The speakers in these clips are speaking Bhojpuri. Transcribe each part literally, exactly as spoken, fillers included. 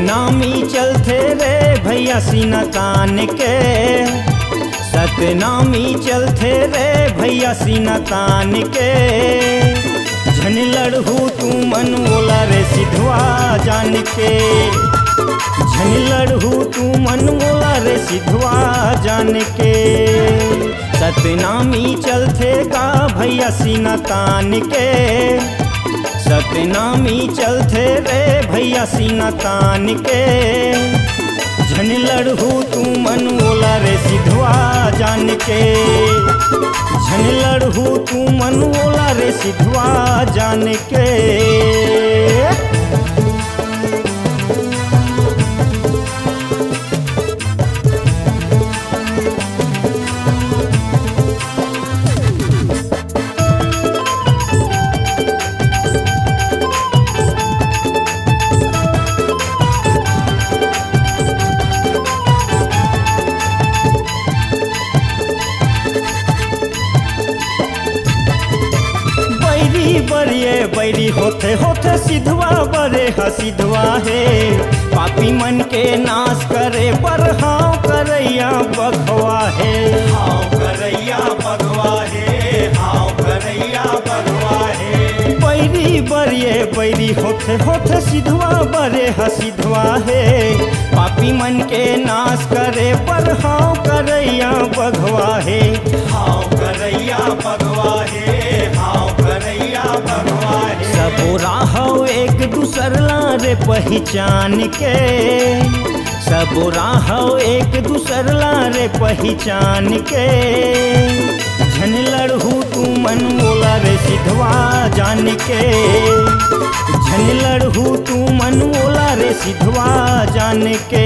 सतनामी चलते रे भैया सीना तान के, सतनामी चलते रे भैया सीना तान के। झन लड़हू तू मन बोला रे सिधवा जान के, झन लड़हू तू मन बोला रे सिधवा जान के। सतनामी चलते गा भैया सीना तान के, सतनामी चलते रे भैया सीना तान के। झन लड़हू तू मन बोला रे सिधवा जान के, झन लड़हू तू मन बोला रे सिधवा जान के। बरिए बैरी होते होते सिधवा बरे हसिधवा है। पापी मन के नाश करे पर हाँ करैया बघवा है, हाँ करैया बघवा है, हाँ करैया बघवा है। बैरी बरिए बैरी होते होते सिधवा बरे हसिधवा है। पापी मन के नाश करे पर हाँ करैया बघवा है, हाँ करैया बघवा है, हाँ करैया बघवा है। सबो राहव एक दूसर रे पहचान के, सबो राहव एक दूसर रे पहचान के। झन लड़हू तू मन बोला रे सिधवा जान के, झन लड़हू तू मन बोला रे सिधवा जान के।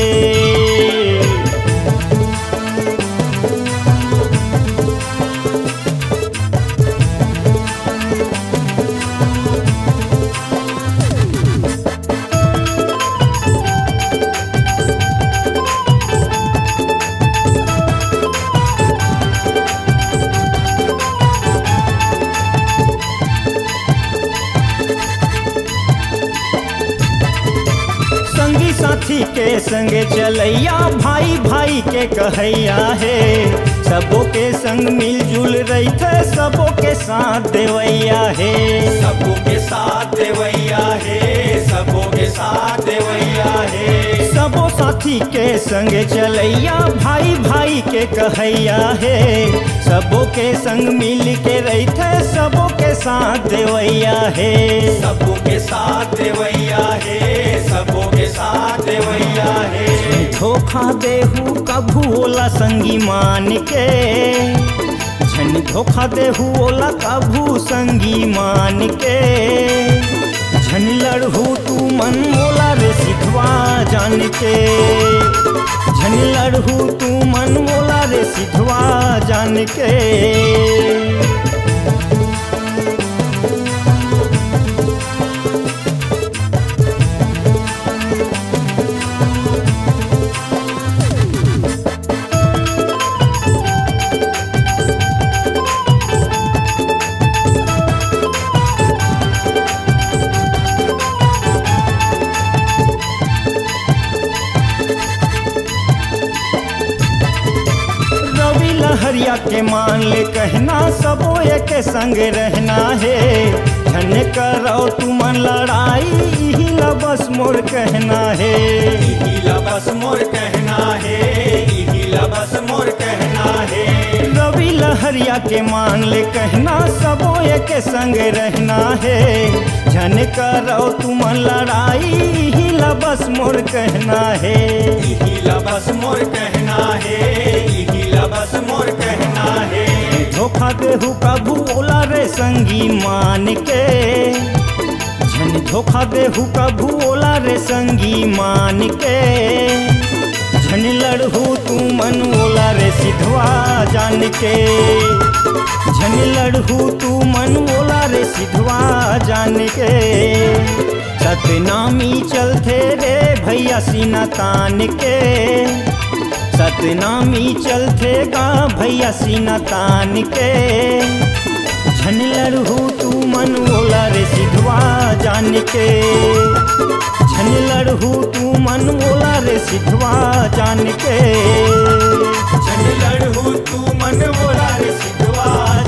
साथी के संगे चलैया भाई भाई के कहैया है। सबों के संग मिलजुल रही थे सबों के साथ देवैया है, सबों के साथ देवैया है, सबों के साथ देवैया है। सबों साथी के संगे चलैया भाई भाई के कहैया है। सबों के संग मिल के रही थे सबों के साथ देवैया है, सबों के साथ देवैया है, सबों के साथ देवैया है। धोखा देहू कभू ओला संगी मान के, झन धोखा देहू ओला कभू संगी मान के। झन लड़हू तू मन बोला रे सिधवा जान के, झन लड़हू तू मन बोला रे सिधवा जान के। हरिया के मान ले कहना सबो एक संग रहना है। झन करो तू मन लड़ाई यही बस मोर कहना है, यही बस मोर कहना है, यही बस मोर कहना है। रवि लहरिया के मान ले कहना सबो एक संग रहना है। झन करो तू मन लड़ाई यही बस मोर कहना है, यही बस मोर कहना है, यही बस मोर कहना है। धोखा देहू कभू ओला रे संगी मान के, झन धोखा देहू कभू ओला रे संगी मान के। झन लड़हू तू मन ओला रे सिधवा जान के, झन लड़हू तू मन ओला रे सिधवा जान के। सतनामी चलते रे भैया सीना तान के, सतनामी चलते गा भैया सीना तान के। झन लड़हू तू मन बोला रे सिधवा जान के, छन लड़हू तू मन मोला रे सिधवा जान के, छन लड़हू तू मन मोला रे सिधवा